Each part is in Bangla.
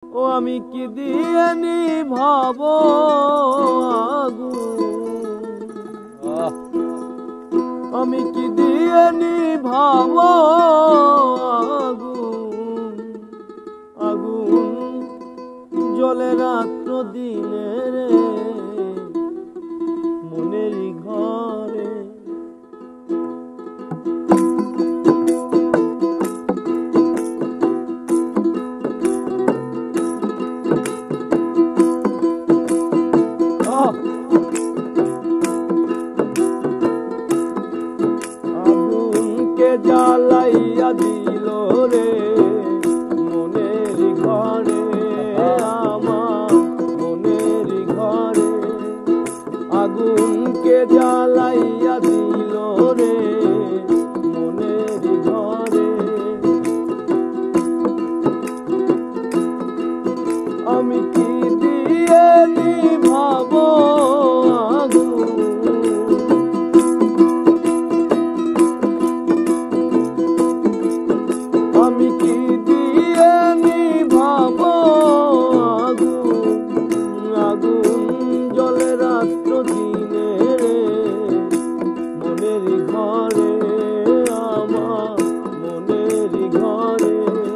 ও আমি কি দিয়ে নিভাবো আমি কি দিয়ে নিভাবো আগুন জ্বলে রাত্র দিনে রে মনের ঘরে আগুনকে জ্বালাইয়া দিল রে মনের ঘরে আমার মনের ঘরে আগুনকে জ্বালাইয়া দিল রে মনের ঘরে আমি কি দিয়ে নিভাবো আমি কি দিয়ে নিভাবো আগুন জ্বলে রাত্র দিনে রে মনের ঘরে আমার মনের ঘরে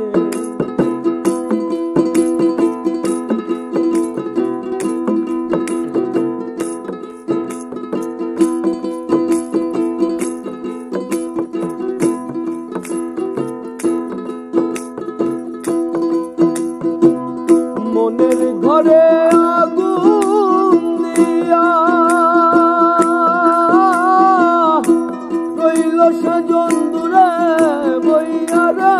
মনের ঘরে আগুন দিয়া রইল সেজন দূরে বইয়া রে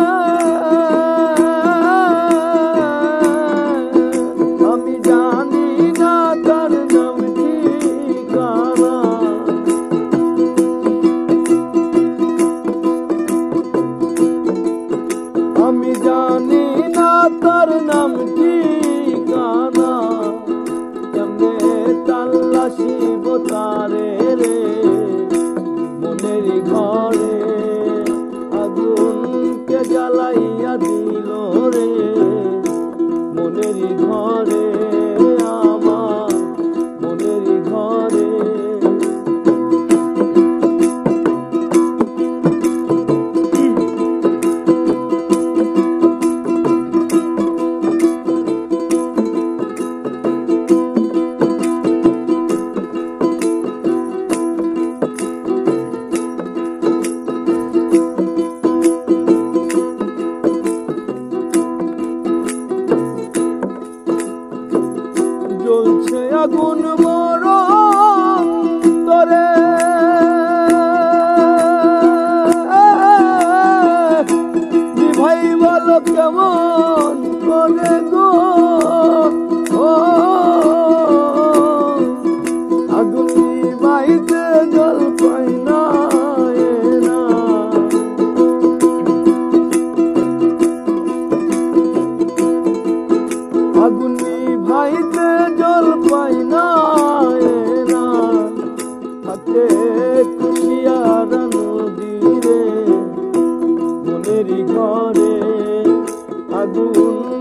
আমি জানি না তার নাম ঠিকানা আমি জানি না তার নাম ঠিকানা কেমনে তাল্লাশিব তারে রে মনের ঘরে আগুনকে জ্বালাইয়া দিল রে মনের ঘরে আমার মনের ঘরে জ্বলছে আগুন মোর অন্তরে ভাই বলো কেমন করে গো আগুন নিভাইতে জল পাই না আগুন নিভাইতে জল পাই না হাতে কুশিয়ার নদী রে মনের ঘরে আগুন